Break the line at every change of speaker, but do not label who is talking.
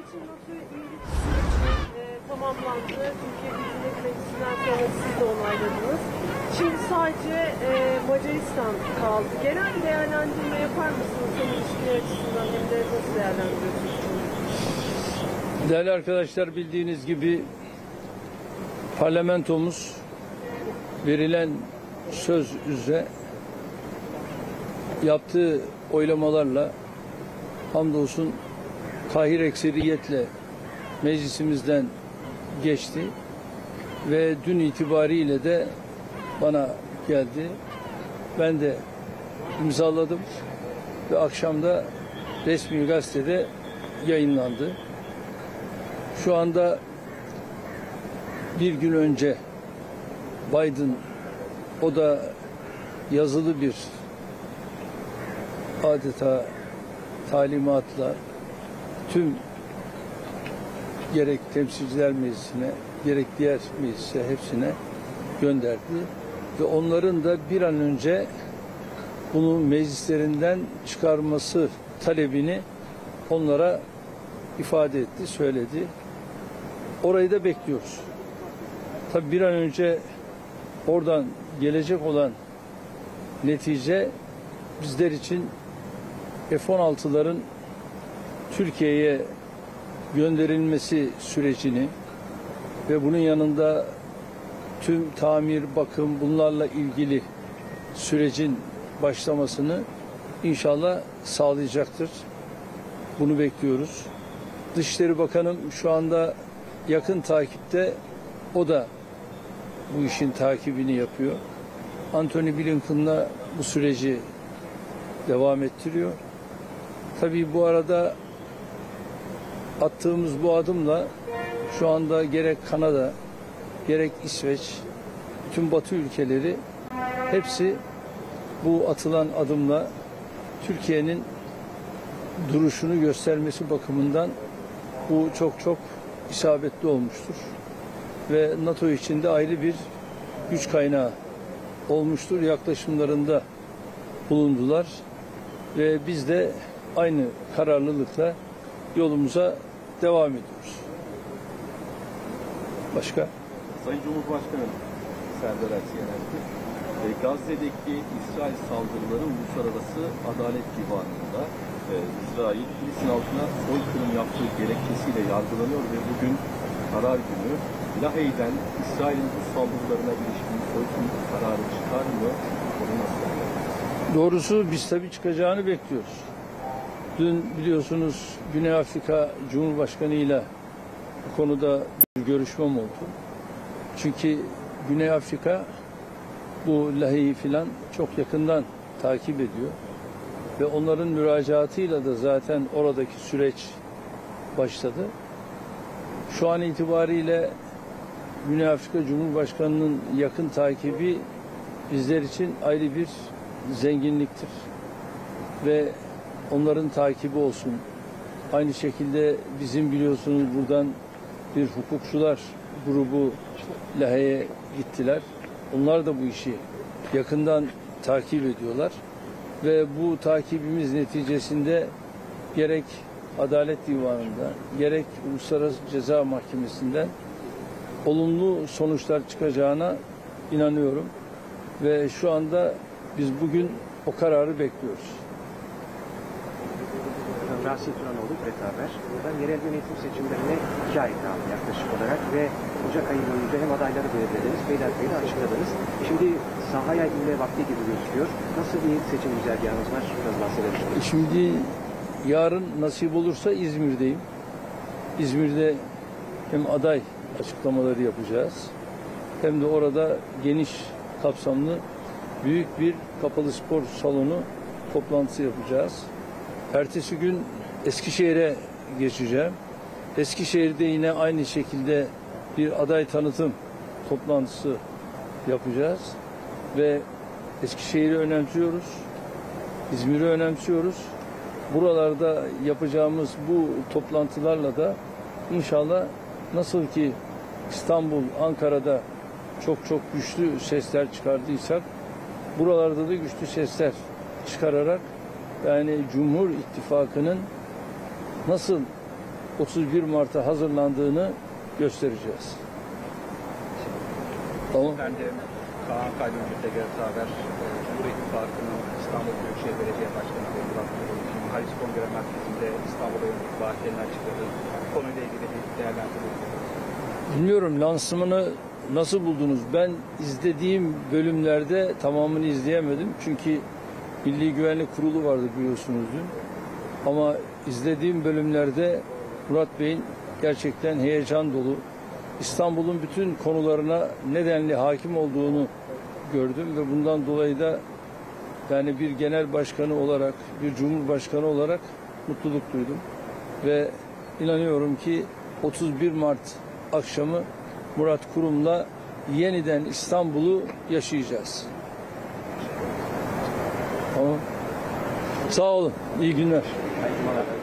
için NATO'ya üyelik süreci tamamlandı. Türkiye Büyük Millet Meclisi'nden sonra siz de onayladınız. Şimdi sadece Macaristan kaldı. Genel bir değerlendirme yapar mısınız? Hem ilişkiler açısından hem de nasıl değerlendiriyorsunuz?
Değerli arkadaşlar, bildiğiniz gibi parlamentomuz verilen söz üzere yaptığı oylamalarla hamdolsun kahir ekseriyetle meclisimizden geçti ve dün itibariyle de bana geldi. Ben de imzaladım ve akşamda resmi gazetede yayınlandı. Şu anda bir gün önce Biden, o da yazılı bir adeta talimatla tüm gerek Temsilciler Meclisi'ne gerek diğer meclise hepsine gönderdi ve onların da bir an önce bunu meclislerinden çıkarması talebini onlara ifade etti, söyledi. Orayı da bekliyoruz. Tabii bir an önce oradan gelecek olan netice bizler için F-16'ların Türkiye'ye gönderilmesi sürecini ve bunun yanında tüm tamir, bakım bunlarla ilgili sürecin başlamasını inşallah sağlayacaktır. Bunu bekliyoruz. Dışişleri Bakanım şu anda yakın takipte, o da bu işin takibini yapıyor. Antony Blinken'la bu süreci devam ettiriyor. Tabii bu arada attığımız bu adımla şu anda gerek Kanada, gerek İsveç, tüm Batı ülkeleri hepsi bu atılan adımla Türkiye'nin duruşunu göstermesi bakımından bu çok isabetli olmuştur. Ve NATO içinde ayrı bir güç kaynağı olmuştur. Yaklaşımlarında bulundular ve biz de aynı kararlılıkla yolumuza devam ediyoruz. Başka?
Sayın Cumhurbaşkanı Serdar Ersoy, Gazze'deki İsrail saldırıları Uluslararası Adalet Divanı'nda İsrail Filistin halkına soykırım yaptığı gerekçesiyle yargılanıyor ve bugün karar günü. Lahey'den İsrail'in bu saldırılarına ilişkin soykırım kararı çıkar mı? Onu nasıl yapacağız?
Doğrusu biz tabii çıkacağını bekliyoruz. Dün biliyorsunuz Güney Afrika Cumhurbaşkanı ile bu konuda bir görüşmem oldu. Çünkü Güney Afrika bu Lahey'i filan çok yakından takip ediyor. Ve onların müracaatıyla da zaten oradaki süreç başladı. Şu an itibariyle Güney Afrika Cumhurbaşkanı'nın yakın takibi bizler için ayrı bir zenginliktir. Ve onların takibi olsun. Aynı şekilde bizim biliyorsunuz buradan bir hukukçular grubu Lahey'e gittiler. Onlar da bu işi yakından takip ediyorlar. Ve bu takibimiz neticesinde gerek Adalet Divanı'nda gerek Uluslararası Ceza Mahkemesi'nden olumlu sonuçlar çıkacağına inanıyorum. Ve şu anda biz bugün o kararı bekliyoruz.
Rasim Turanoğlu, Brett Haber. Buradan yerel yönetim seçimlerine 2 ay kaldı yaklaşık olarak ve Ocak ayı boyunca hem adayları belirlediniz, Beylerbeyi'de açıkladınız. Şimdi sahaya inme vakti gibi gözüküyor. Nasıl bir seçim güzergahınız var? Biraz bahsedelim.
Şimdi yarın nasip olursa İzmir'deyim. İzmir'de hem aday açıklamaları yapacağız hem de orada geniş kapsamlı büyük bir kapalı spor salonu toplantısı yapacağız. Ertesi gün Eskişehir'e geçeceğim. Eskişehir'de yine aynı şekilde bir aday tanıtım toplantısı yapacağız. Ve Eskişehir'i önemsiyoruz. İzmir'i önemsiyoruz. Buralarda yapacağımız bu toplantılarla da inşallah nasıl ki İstanbul, Ankara'da çok güçlü sesler çıkardıysak buralarda da güçlü sesler çıkararak yani Cumhur İttifakı'nın nasıl 31 Mart'a hazırlandığını göstereceğiz. Tamam.
Ben de Kaan Kaydımcı Tegert Haber, Cumhuriyet İttifakı'nın İstanbul Büyükşehir Belediye Başkanı ve Murat Kurum'un Halis Kongre Merkezi'nde İstanbul'a yönelik vaatlerini açıkladı. Bu konuyla ilgili bir değerlendirme.
Bilmiyorum lansmanı nasıl buldunuz? Ben izlediğim bölümlerde tamamını izleyemedim. Çünkü Milli Güvenlik Kurulu vardı biliyorsunuz dün. Ama izlediğim bölümlerde Murat Bey'in gerçekten heyecan dolu, İstanbul'un bütün konularına nedenli hakim olduğunu gördüm ve bundan dolayı da yani bir genel başkanı olarak, bir cumhurbaşkanı olarak mutluluk duydum. Ve inanıyorum ki 31 Mart akşamı Murat Kurum'la yeniden İstanbul'u yaşayacağız. Tamam. Sağ olun. İyi günler.
Hayırlı